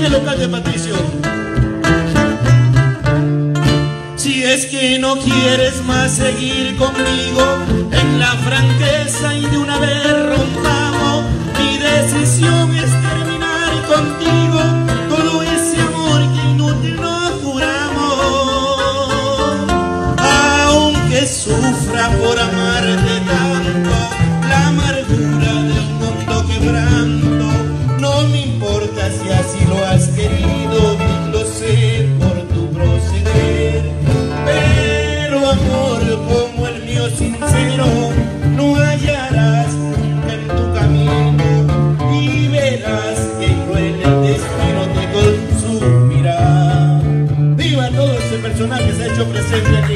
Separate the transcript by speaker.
Speaker 1: el local de Patricio. Si es que no quieres más seguir conmigo, en la franqueza y de una vez rompamos. Mi decisión es terminar contigo todo ese amor que inútil nos juramos. Aunque sufra por amarte tanto, la amargura del mundo quebrando, no me importa si así lo has querido, lo sé por tu proceder. Pero amor como el mío sincero no hallarás nunca en tu camino, y verás que cruel el destino te consumirá. Viva todo ese personaje que se ha hecho presente